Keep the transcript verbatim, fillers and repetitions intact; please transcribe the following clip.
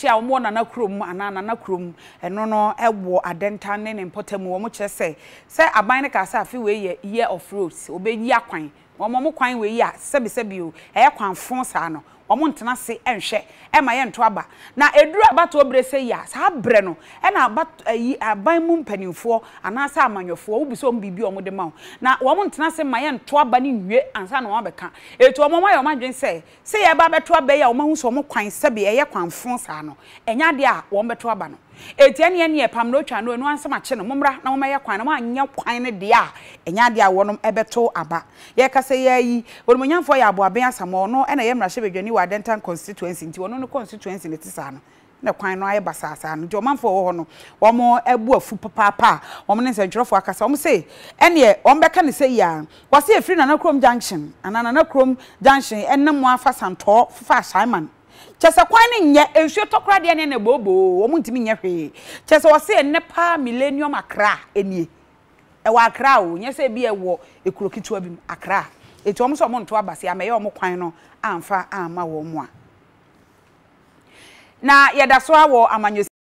hia wo na na krom ana na na krom eno no ewo adenta ne ne potem wo mo che se se aban ne ka sa afi we ye year of roads obeyi akwan wo mo kwan we yi a sebi sebi o e kwan fon sa no omo ntena se enhwe e ma ye nto aba na eduru abato obre se ya sa bre no e na ayi aban mu mpanimfo ana sa amanyofo wo biso mbibi omo de ma na omo ntena se ma ye nto aba ne nwie ansa na wo beka etu omo ma ye omo adwen se se ye ba beto aba ya omo hu so omo kwan sebe ye kwan fon sa no enya de a wo beto aba no etiane ye ne pam no twa no enu ansama che no momra na wo ye kwan na anya kwan ne de a enya de a wonom ebeto aba ye ka se ye yi wonmonyamfo ya abo aben asamo no e na ye mrahye bedwani wa dental constituency nti wono no constituency ne tisa no na kwan no aye basasa no jo manfo wo ho no wo mo ebu afu papa pa wo mo ne se dworofo akasa wo mo se ene wo mbeka ne se ya wo se efiri na na krom junction anana na krom junction enam afa santo fa Simon chese kwan ne nye enhwe tokra de ne ne bobo wo mo ntimi nye hwe chese wo se ne pa millennium Accra enie e wa Accra o nye se bi e wo ekurokitwa bi Accra etu omo so mo nto abase ameye omo kwan no amfa ama wo mo a na yeda so awo amanyo